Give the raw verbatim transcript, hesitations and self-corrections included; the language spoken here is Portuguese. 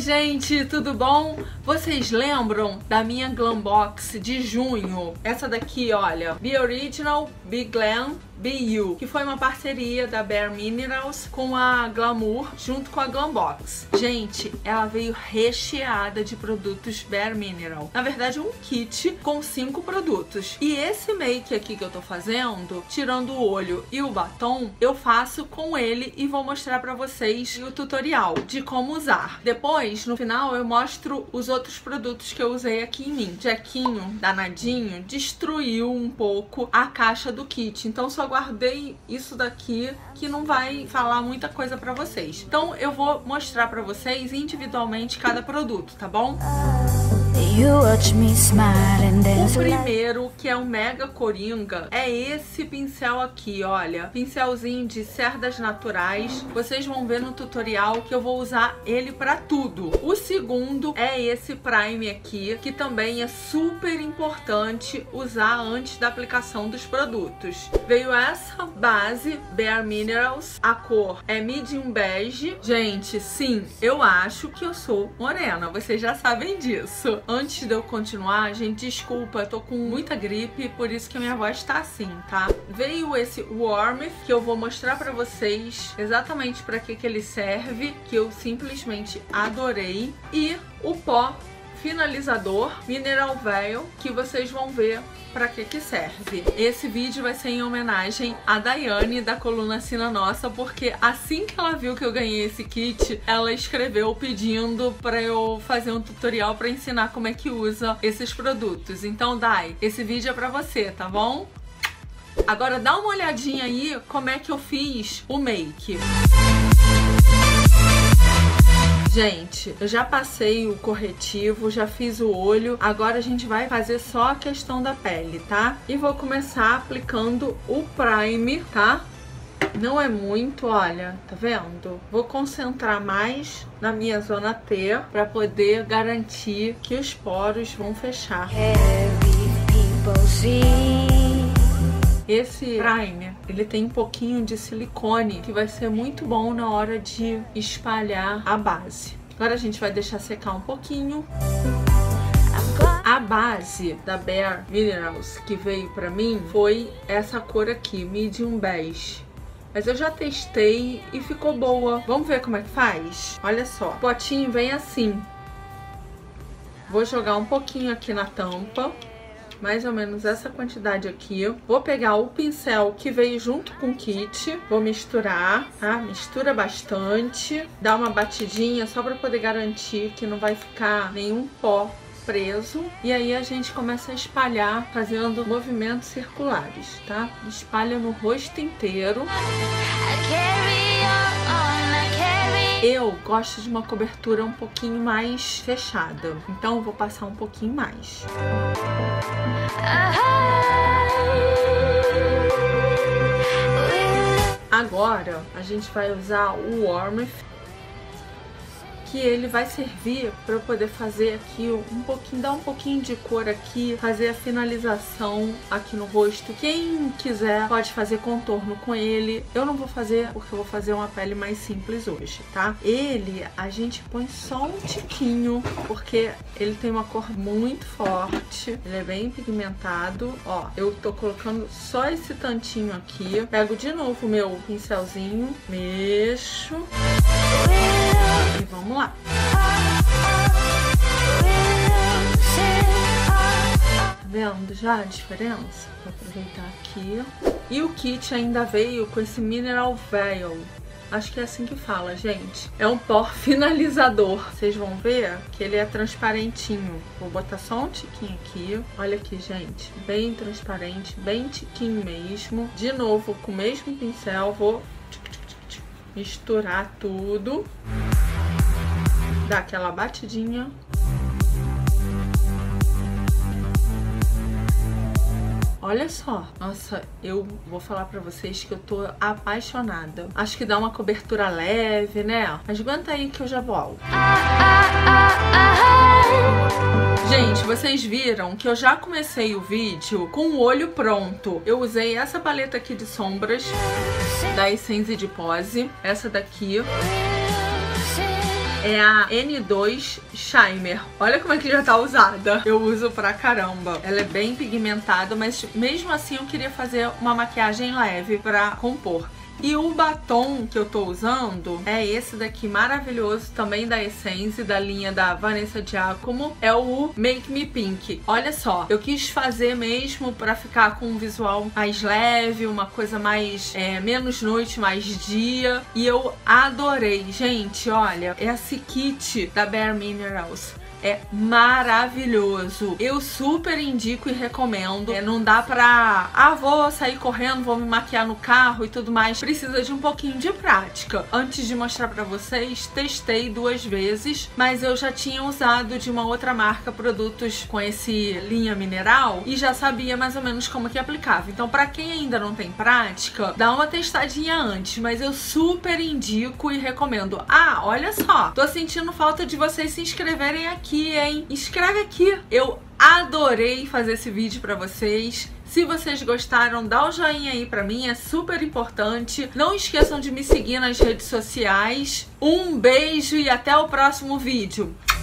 gente, tudo bom? Vocês lembram da minha Glam Box de junho? Essa daqui, olha, Be Original, Be Glam, Be You, que foi uma parceria da Bare Minerals com a Glamour, junto com a Glam Box. Gente, ela veio recheada de produtos Bare Mineral. Na verdade, um kit com cinco produtos. E esse make aqui que eu tô fazendo, tirando o olho e o batom, eu faço com ele e vou mostrar pra vocês o tutorial de como usar. Depois, no final, eu mostro os outros produtos que eu usei aqui em mim. Jequinho, danadinho, destruiu um pouco a caixa do kit. Então, só guardei isso daqui que não vai falar muita coisa pra vocês. Então eu vou mostrar pra vocês individualmente cada produto, tá bom? O primeiro, que é o Mega Coringa, é esse pincel aqui, olha. Pincelzinho de cerdas naturais. Vocês vão ver no tutorial que eu vou usar ele pra tudo. O segundo é esse Prime aqui, que também é super importante usar antes da aplicação dos produtos. Veio essa base Bare Minerals, a cor é Medium Beige. Gente, sim, eu acho que eu sou morena, vocês já sabem disso. Antes de eu continuar, gente, desculpa, eu tô com muita gripe, por isso que a minha voz tá assim, tá? Veio esse Warmth, que eu vou mostrar pra vocês exatamente pra que que ele serve, que eu simplesmente adorei. E o pó finalizador Mineral Veil, que vocês vão ver pra que que serve. Esse vídeo vai ser em homenagem a Daiane da coluna Sina Nossa, porque assim que ela viu que eu ganhei esse kit, ela escreveu pedindo pra eu fazer um tutorial pra ensinar como é que usa esses produtos. Então, Dai, esse vídeo é pra você, tá bom? Agora dá uma olhadinha aí como é que eu fiz o make. Gente, eu já passei o corretivo, já fiz o olho, agora a gente vai fazer só a questão da pele, tá? E vou começar aplicando o Prime, tá? Não é muito, olha, tá vendo? Vou concentrar mais na minha zona T pra poder garantir que os poros vão fechar. Esse primer, ele tem um pouquinho de silicone, que vai ser muito bom na hora de espalhar a base. Agora a gente vai deixar secar um pouquinho. A base da Bare Minerals que veio pra mim foi essa cor aqui, Medium Beige. Mas eu já testei e ficou boa. Vamos ver como é que faz? Olha só, o potinho vem assim. Vou jogar um pouquinho aqui na tampa. Mais ou menos essa quantidade aqui. Vou pegar o pincel que veio junto com o kit. Vou misturar, tá? Mistura bastante. Dá uma batidinha só pra poder garantir que não vai ficar nenhum pó preso. E aí a gente começa a espalhar fazendo movimentos circulares, tá? Espalha no rosto inteiro. Eu gosto de uma cobertura um pouquinho mais fechada, então eu vou passar um pouquinho mais. Agora a gente vai usar o Warmth, que ele vai servir para eu poder fazer aqui um pouquinho, dar um pouquinho de cor aqui, fazer a finalização aqui no rosto. Quem quiser pode fazer contorno com ele. Eu não vou fazer porque eu vou fazer uma pele mais simples hoje, tá? Ele, a gente põe só um tiquinho, porque ele tem uma cor muito forte, ele é bem pigmentado. Ó, eu tô colocando só esse tantinho aqui. Pego de novo o meu pincelzinho, mexo. E vamos lá. Tá vendo já a diferença? Vou aproveitar aqui. E o kit ainda veio com esse Mineral Veil. Acho que é assim que fala, gente. É um pó finalizador. Vocês vão ver que ele é transparentinho. Vou botar só um tiquinho aqui. Olha aqui, gente. Bem transparente, bem tiquinho mesmo. De novo, com o mesmo pincel, vou misturar tudo. Dá aquela batidinha. Olha só. Nossa, eu vou falar pra vocês que eu tô apaixonada. Acho que dá uma cobertura leve, né? Mas aguenta aí que eu já volto. Gente, vocês viram que eu já comecei o vídeo com o olho pronto. Eu usei essa paleta aqui de sombras da Essence de Pose. Essa daqui. é a N dois Shimmer. Olha como é que já tá usada. Eu uso pra caramba. Ela é bem pigmentada, mas mesmo assim eu queria fazer uma maquiagem leve pra compor. E o batom que eu tô usando é esse daqui maravilhoso, também da Essence, da linha da Vanessa Giacomo. É o Make Me Pink. Olha só, eu quis fazer mesmo pra ficar com um visual mais leve, uma coisa mais, é, menos noite, mais dia. E eu adorei. Gente, olha, esse kit da Bare Minerals é maravilhoso. Eu super indico e recomendo. É, não dá pra... Ah, vou sair correndo, vou me maquiar no carro e tudo mais. Precisa de um pouquinho de prática. Antes de mostrar pra vocês, testei duas vezes, mas eu já tinha usado de uma outra marca produtos com esse linha mineral e já sabia mais ou menos como que aplicava. Então, pra quem ainda não tem prática, dá uma testadinha antes, mas eu super indico e recomendo. Ah, olha só, tô sentindo falta de vocês se inscreverem aqui, hein? Inscreve aqui. Eu adorei fazer esse vídeo pra vocês. Se vocês gostaram, dá o joinha aí pra mim, é super importante. Não esqueçam de me seguir nas redes sociais. Um beijo e até o próximo vídeo.